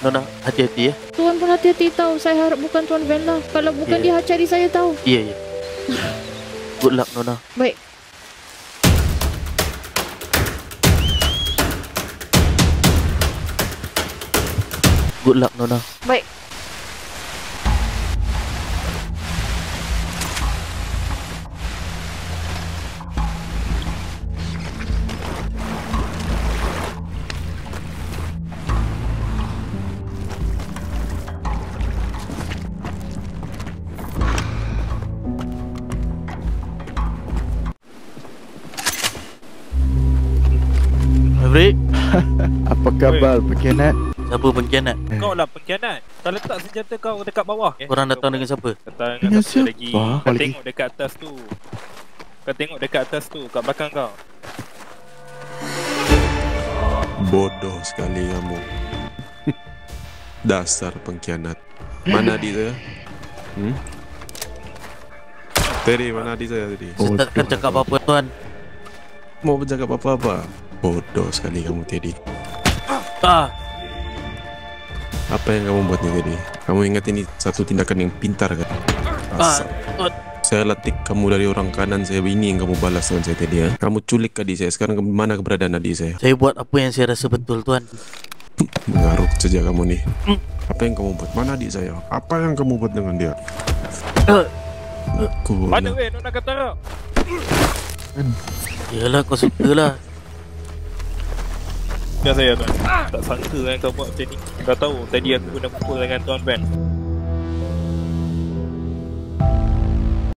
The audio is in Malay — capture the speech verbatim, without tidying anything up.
Nona, hati-hati ya. Tuan pun hati-hati tahu. Saya harap bukan Tuan Van lah. Kalau bukan yeah. dia cari saya tahu. Iya, yeah, iya. Yeah. Good luck, Nona. Baik. Good luck, Nona. Baik. Maverick. Apa khabar pengkhianat? Siapa pengkhianat? Kau lah pengkhianat. Kau letak senjata kau dekat bawah. Korang datang dengan siapa? Datang Dengan dengan siapa lagi? siapa? Kau Lagi? tengok dekat atas tu. Kau tengok dekat atas tu, kat belakang kau. Bodoh sekali kamu. Dasar pengkhianat. Mana adik saya? Hmm? Tadi mana adik saya tadi? Saya takkan cakap apa-apa, Tuan. Mau bercakap apa-apa? Bodoh sekali kamu tadi. Ah, Apa yang kamu buat ni tadi? Kamu ingat ini satu tindakan yang pintar kan? ah, Asal. Tuan. Saya latih kamu dari orang kanan saya, ini yang kamu balas dengan saya tadi ya. Kamu culik adik saya, sekarang ke mana keberadaan adik saya? Saya buat apa yang saya rasa betul, Tuan. Mengarut saja kamu nih. Apa yang kamu buat? Mana adik saya? Apa yang kamu buat dengan dia? Uh, Aku Mana weh Nona Katara? Yalah, kau suka lah. Dah saya tuan. Tak sangka kan kau buat macam ni. Kau tahu tadi aku kena pukul dengan Tuan Van.